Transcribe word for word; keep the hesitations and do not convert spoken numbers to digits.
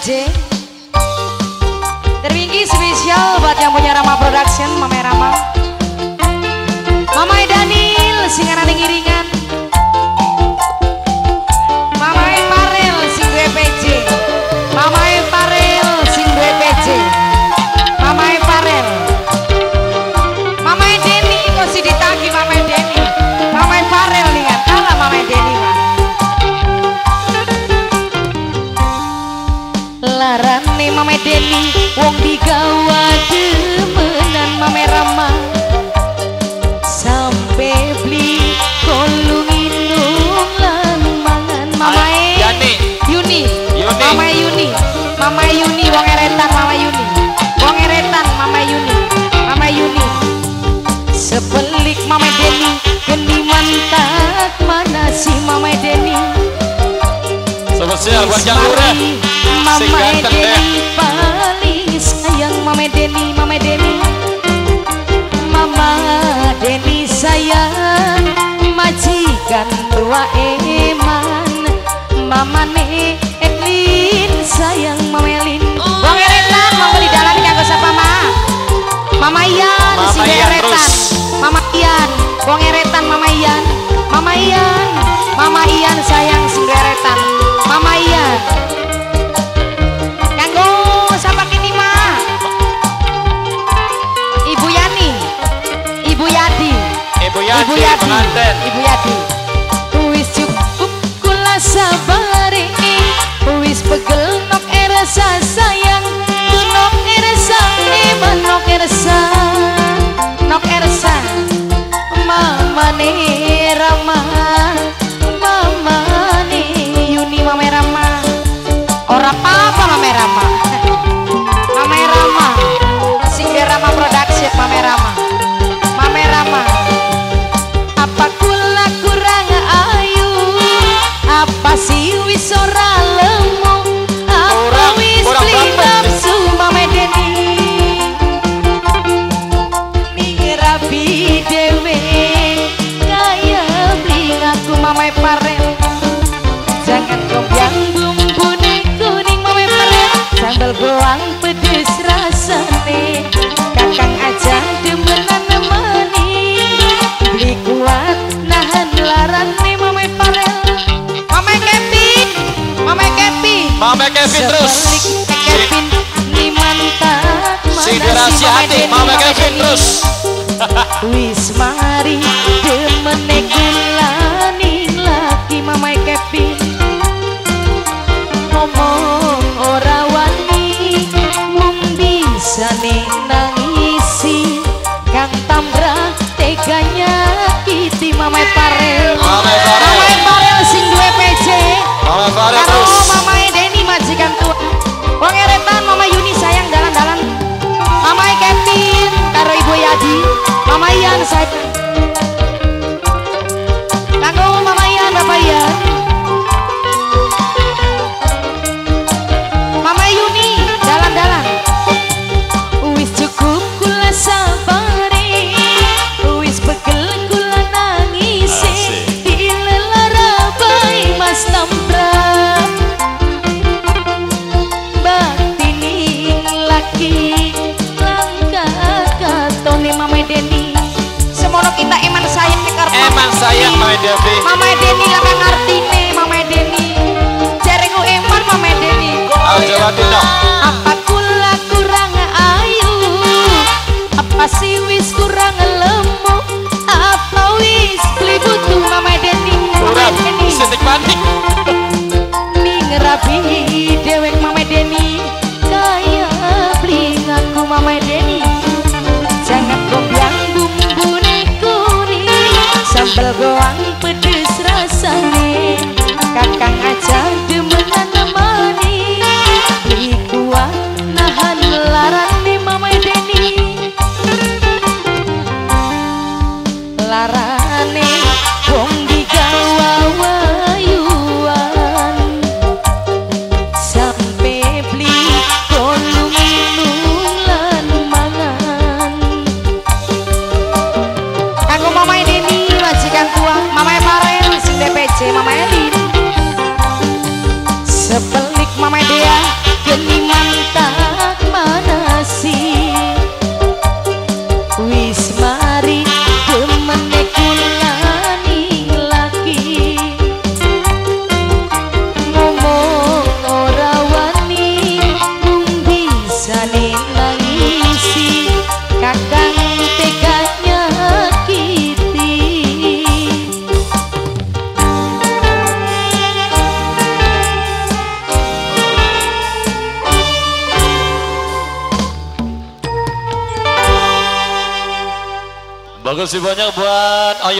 J. Terwinggi spesial buat yang punya Rama Production, Mama Rama. Mama Daniel singaran ngiringan. Mama Farel sing duwe P J. Mama Farel sing duwe P J. Mama Farel. Mama Deni kok si ditagi Mama Deni. Mama Farel lihat kalah Mama Deni mah. Larane Mama Deni wong digawa demenan Mama Rama. Sampai beli kolung inung lan mangan Mama Yuni. Mama Yuni. Mama Yuni wong eretan Mama Yuni. Wong eretan Mama Yuni. Mama Yuni. Sepelik Mama Deni geni mantak mana si Mama Deni. Spesial buat yang murah. Mama Deni paling sayang Mama Deni, Mama Deni. Mama Deni sayang majikan tua eman. Mama ne Elin sayang Mama Elin. Wong eretan mau beli dalan kanggo sapa Ma? Mama Ian si eretan. Mama Ian, wong eretan Mama Ian. Mama Ian, Mama Ian sayang si eretan. Mama Ian. Kanggo sapa kini Ma? Ibu Yani. Ibu Yadi. Ibu Yadi, Ibu Yadi. pengantin. Ibu Yadi. Wis cukup kula sabari. Wis pegel nok erasa sayang. Nok erasa eman nok erasa. Nok erasa. Mama ne Rama. Mama ne Yuni Mama Rama. Ora apa-apa Mama Rama. Mama Rama. Sing Rama Production Mama Rama. Mama Rama. Apa kula kurang ayu? Apa sih wis ora lemu? Apa wis nafsu Mama Deni? Ning rapi dewe kaya bling aku Mama Farel. Jangan gombang bumbune kuning Mama Farel. Sambal goang pedes rasane. Kakang aja demenan nemani. Beli kuat nahan laran nih Mama Farel. Mama Kevin, Mama Kevin, Mama Kevin terus. Kevin nih mantap. Si rahasia hati Mama Kevin terus. Wis mari demene kulaning laki Mama Kevin. Ngomong ora wani mung bisa nih nangisi. Kang Tambra teganya kiti Mama Farel. Mama Farel. Mama Farel sing duwe P J. Mama Farel Karo terus. Mama Deni majikan tua. Wong eretan Mama Yuni sayang dalan-dalan. Mama Kevin karo Ibu Yadi. Mama Ian sayang. Kanggo Mama Ian Bapak Ian. Mama Yuni dalan-dalan. Wis cukup kula sabari. Wis pegel kula nangisi. Dilelara bae Mas Tambra. Batini laki langkah katone Mama Deni. Semono kita eman sayang karo Emang sayang Mama Devi. Mama Deni lakang artine Mama Deni. Jarengu eman Mama Deni. Ayo Jawa Tino. Apa kula kurang ayu? Apa sih wis kurang lemu? Apa wis beli butuh Mama Deni? Mama Kurang Deni setik panik. ning rapi dewek Mama Deni. Kaya beli ngaku Mama Deni. Jangan gombang bumbune kuning. Sambal goang pedes rasane. Kakang aja demenan nemani. Beli kuat nahan laran nih Mama Deni. Larane wong digawa wayuan. Sampai beli kolung inung lan mangan. Kanggo Mama Deni majikan tua. Mama Farel sing D P C Mama Elin. Sepelik Mama Dea Makasih banyak buat Ayu.